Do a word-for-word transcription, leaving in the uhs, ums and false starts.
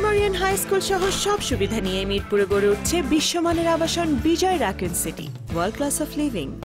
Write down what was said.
Memorial high school সহ সব সুবিধা নিয়ে মিরপুরে গড়ে উঠছে বিশ্বমানের আবাসন Bijoy Raken city, world class of living.